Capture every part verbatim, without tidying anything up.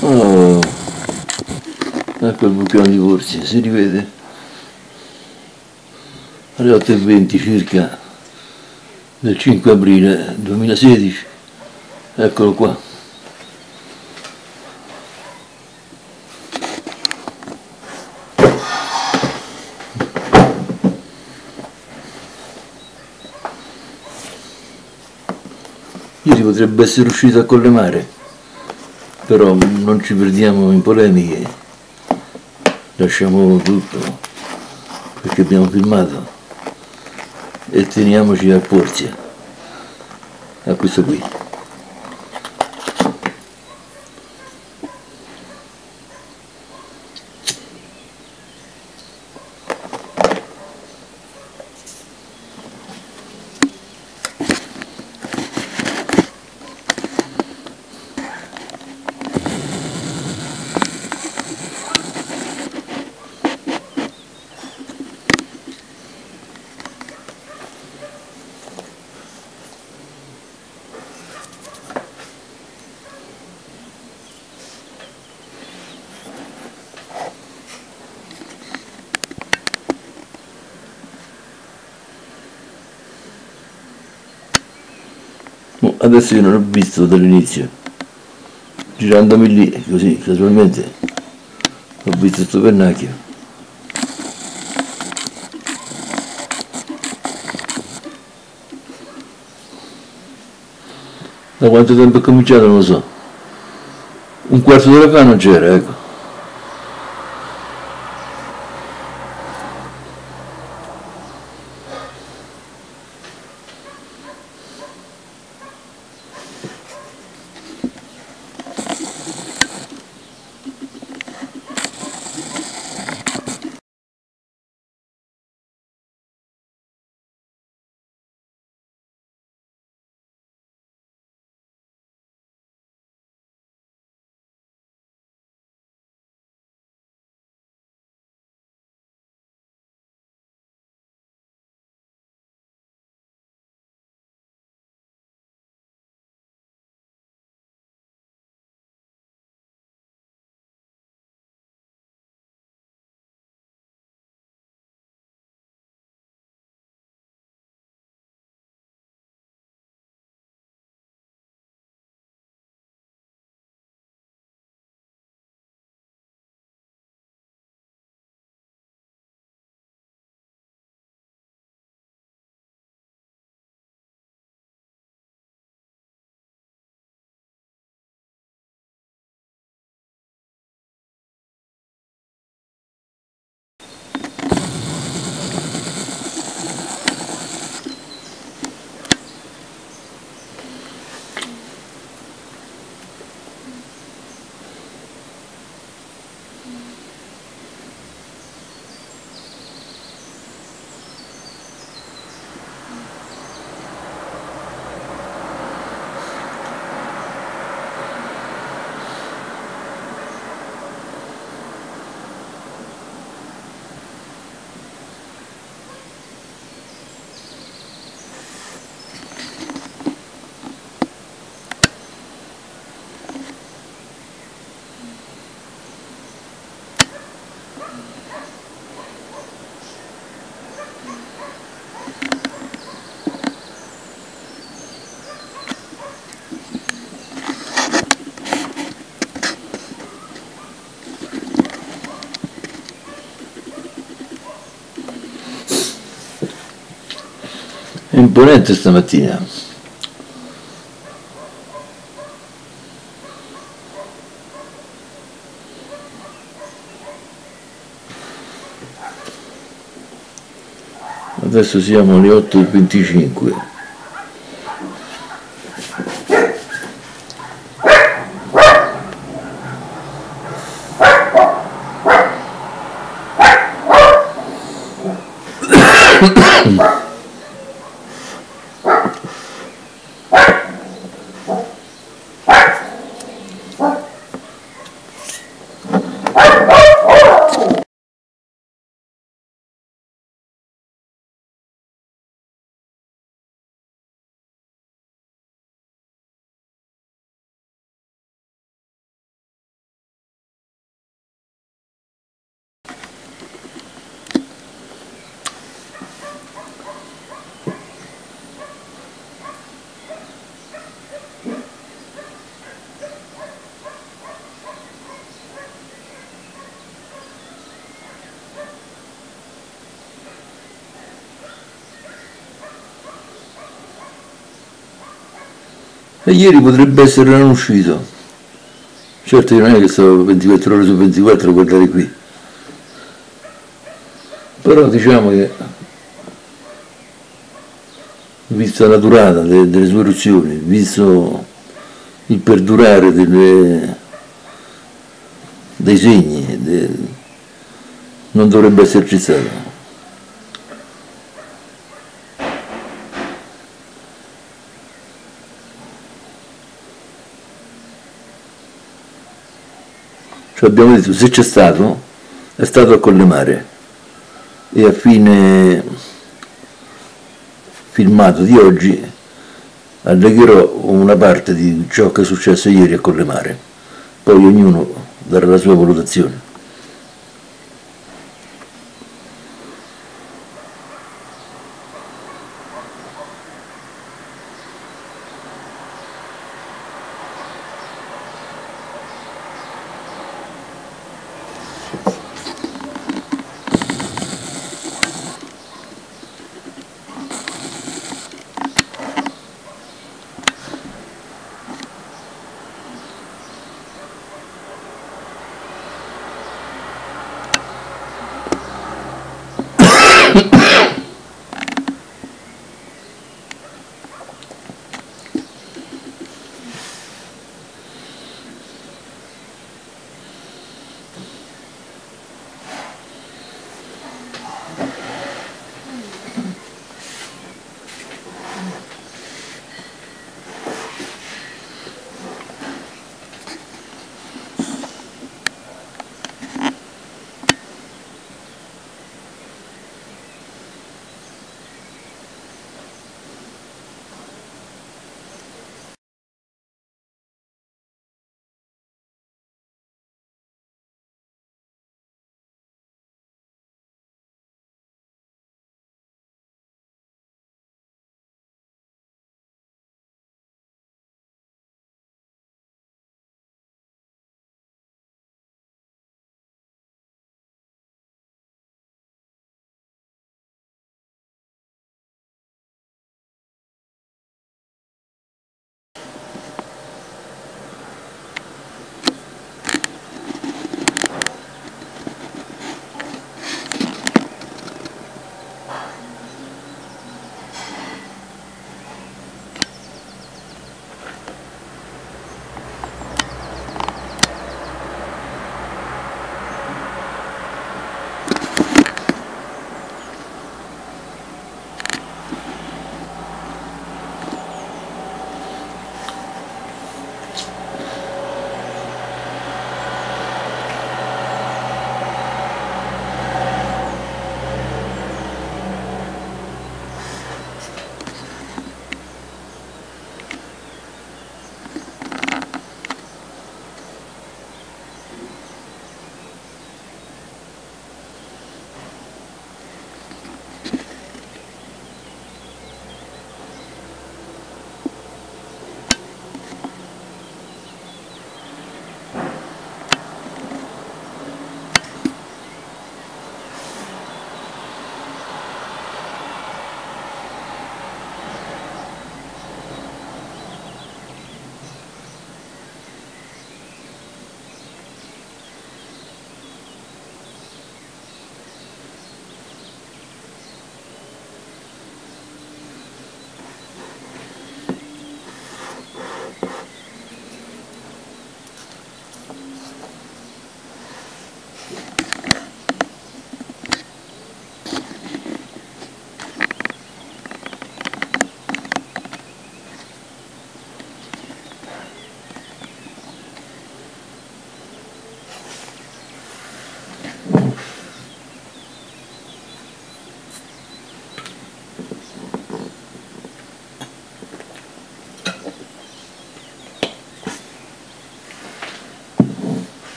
Oh, ecco il bucone di Porzi, si rivede alle otto e venti circa del cinque aprile duemilasedici, eccolo qua. Ieri potrebbe essere uscito a Collemare, però non ci perdiamo in polemiche, lasciamo tutto perché abbiamo filmato e teniamoci a Portia, a questo qui. Adesso io non ho visto dall'inizio, girandomi lì così casualmente ho visto questo pennacchio. Da quanto tempo è cominciato non lo so, un quarto d'ora fa non c'era, ecco. È imponente stamattina. Adesso siamo alle otto e venticinque. E ieri potrebbe essere non uscito. Certo io non è che stavo ventiquattro ore su ventiquattro a guardare qui, però diciamo che visto la durata delle, delle sue eruzioni, visto il perdurare delle, dei segni, de, non dovrebbe esserci stato. Cioè abbiamo detto se c'è stato, è stato a Collemare e a fine filmato di oggi allegherò una parte di ciò che è successo ieri a Collemare, poi ognuno darà la sua valutazione.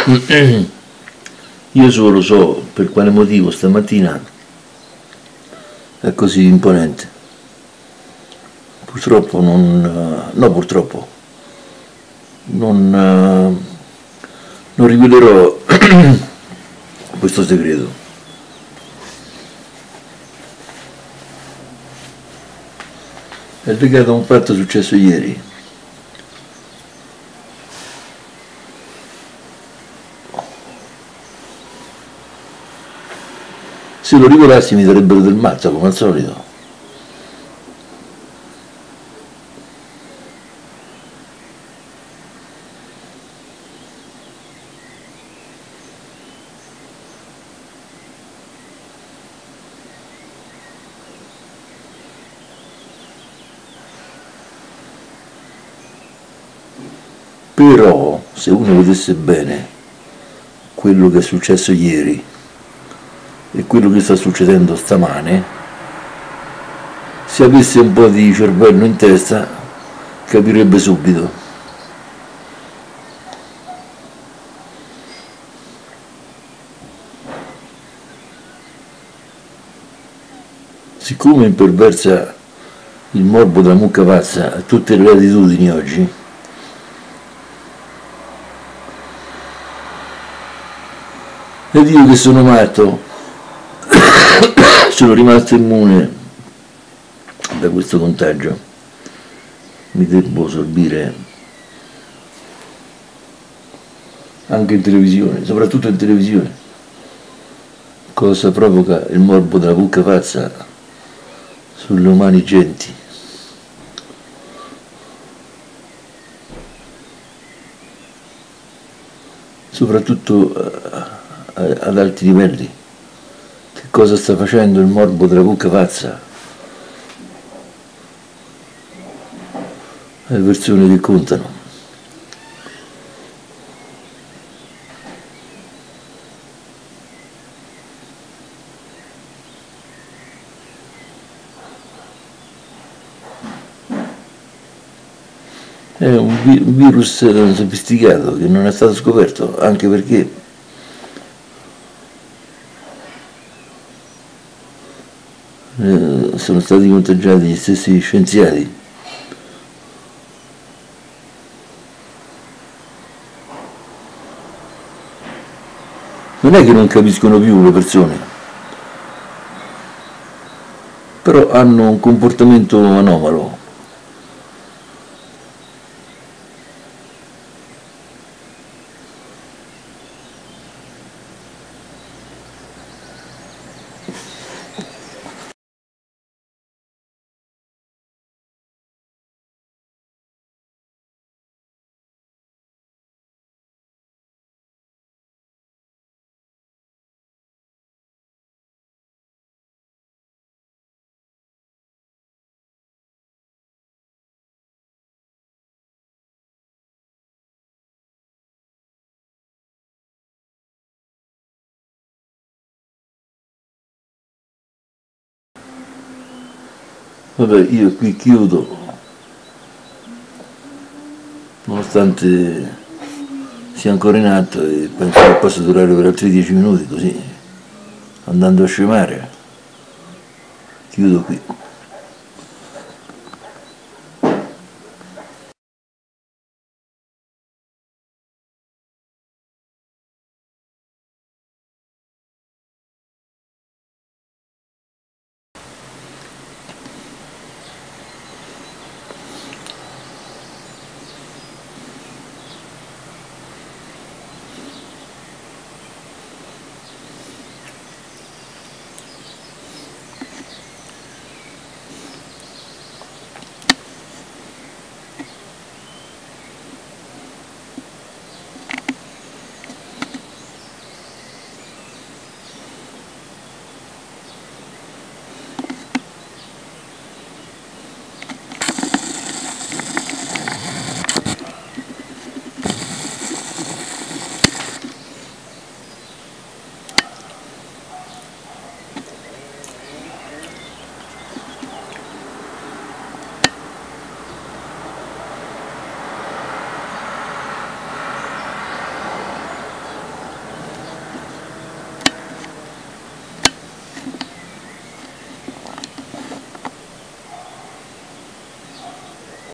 Io solo so per quale motivo stamattina è così imponente. Purtroppo non... no purtroppo, non, non rivelerò questo segreto. È legato a un fatto successo ieri. Se lo rivelassi mi darebbero del matto, come al solito. Però, se uno vedesse bene quello che è successo ieri e quello che sta succedendo stamane, se avesse un po' di cervello in testa, capirebbe subito. Siccome imperversa il morbo della mucca pazza a tutte le latitudini oggi, ed io che sono matto sono rimasto immune da questo contagio, mi devo sorbire anche in televisione, soprattutto in televisione, cosa provoca il morbo della mucca pazza sulle umane genti. Soprattutto ad alti livelli. Che cosa sta facendo il morbo della mucca pazza? Le persone che contano. È un, vi un virus sofisticato che non è stato scoperto, anche perché sono stati contagiati gli stessi scienziati. Non è che non capiscono più le persone, però hanno un comportamento anomalo. Vabbè, io qui chiudo, nonostante sia ancora in atto e penso che possa durare per altri dieci minuti così, andando a scemare. Chiudo qui.